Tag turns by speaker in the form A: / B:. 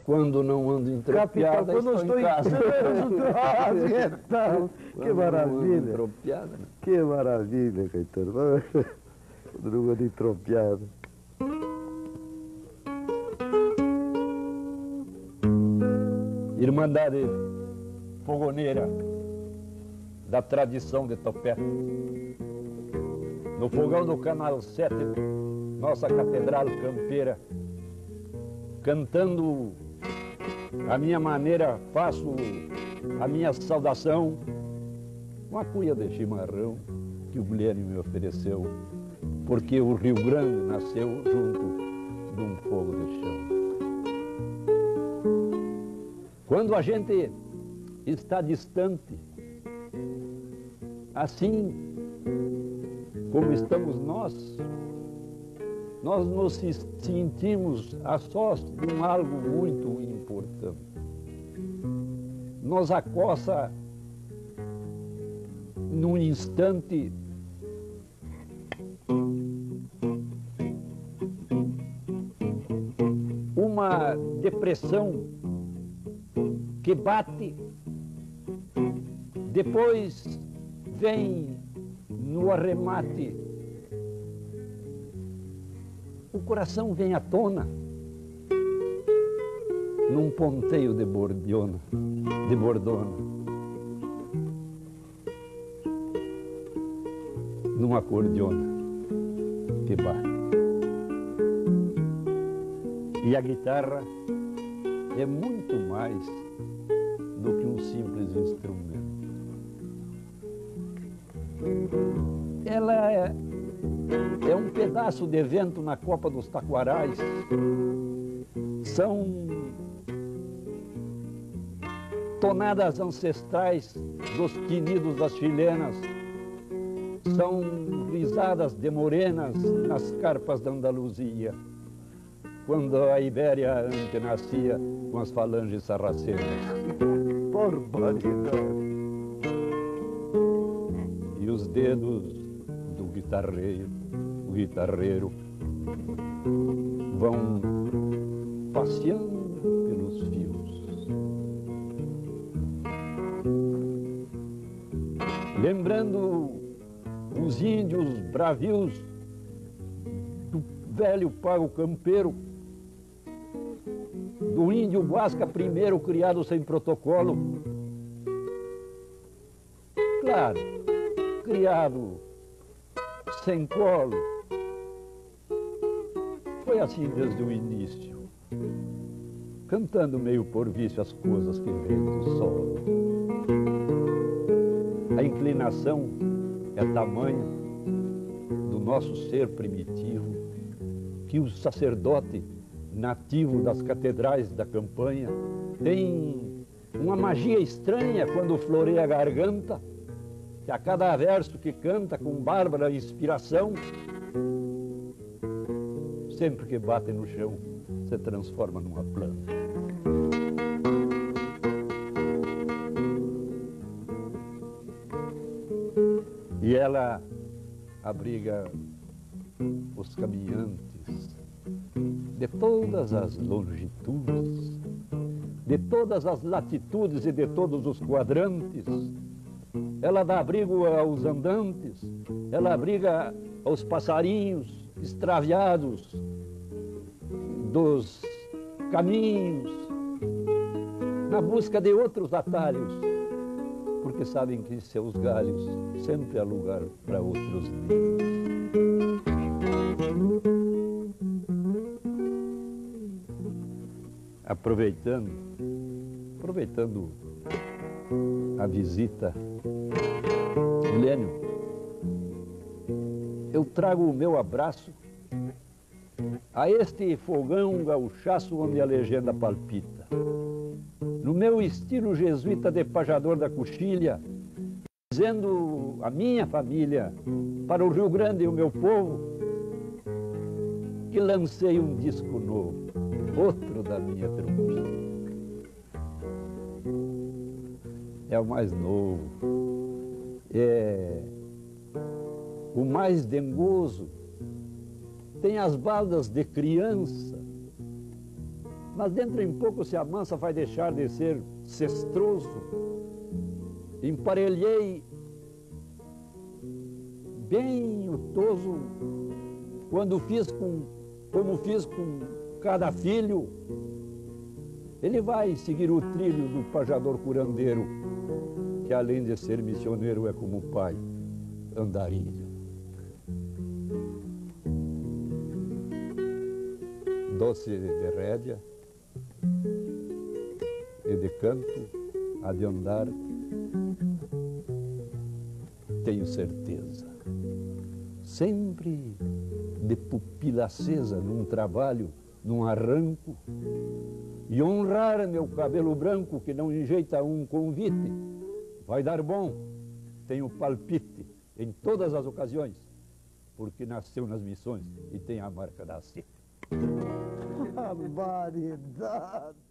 A: Quando não ando entropiada,
B: quando eu estou em casa. Então, que maravilha.
A: Entropiada, né?
B: Que maravilha, Caetano. Quando não ando entropiada.
A: Irmandade fogoneira da tradição de Topé. No fogão do Canal 7, nossa catedral campeira, cantando a minha maneira, faço a minha saudação com a cuia de chimarrão que o Guilherme me ofereceu, porque o Rio Grande nasceu junto de um fogo de chão. Quando a gente está distante, assim como estamos nós nos sentimos a sós de algo muito importante. Nos acossa num instante uma depressão que bate, depois vem no arremate, o coração vem à tona num ponteio de bordona, numa acordeona que bate. E a guitarra é muito mais do que um simples instrumento. Ela é um pedaço de vento na copa dos taquarais. São tonadas ancestrais dos quinidos das chilenas. São risadas de morenas nas carpas da Andaluzia, quando a Ibéria antes nascia com as falanges sarracenas.
B: Barbaridade.
A: E os dedos do guitarreiro vão passeando pelos fios, lembrando os índios bravios do velho pago campeiro, do índio Guasca primeiro criado sem protocolo. Claro, criado sem colo. Foi assim desde o início, cantando meio por vício as coisas que vêm do solo. A inclinação é tamanha do nosso ser primitivo que o sacerdote nativo das catedrais da campanha tem uma magia estranha quando floreia a garganta, que a cada verso que canta com bárbara inspiração, sempre que bate no chão, se transforma numa planta. E ela abriga os caminhantes de todas as longitudes, de todas as latitudes e de todos os quadrantes. Ela dá abrigo aos andantes, ela abriga aos passarinhos extraviados dos caminhos, na busca de outros atalhos, porque sabem que em seus galhos sempre há lugar para outros ninhos. Aproveitando a visita, Milênio, eu trago o meu abraço a este fogão gaúchaço onde a legenda palpita. No meu estilo jesuíta de pajador da coxilha, dizendo a minha família, para o Rio Grande e o meu povo, que lancei um disco novo, outro da minha trompinha. É o mais novo, é o mais dengoso, tem as baldas de criança, Mas dentro em pouco se amansa, vai deixar de ser cestroso. Emparelhei bem o toso quando como fiz com cada filho. Ele vai seguir o trilho do pajador curandeiro, que além de ser missioneiro é como pai, andarilho. Doce de rédea e de canto, a de andar, tenho certeza. Sempre de pupila acesa num trabalho, num arranco, e honrar meu cabelo branco que não enjeita um convite. Vai dar bom, tenho palpite em todas as ocasiões, porque nasceu nas missões e tem a marca da CIP.
B: Barbaridade!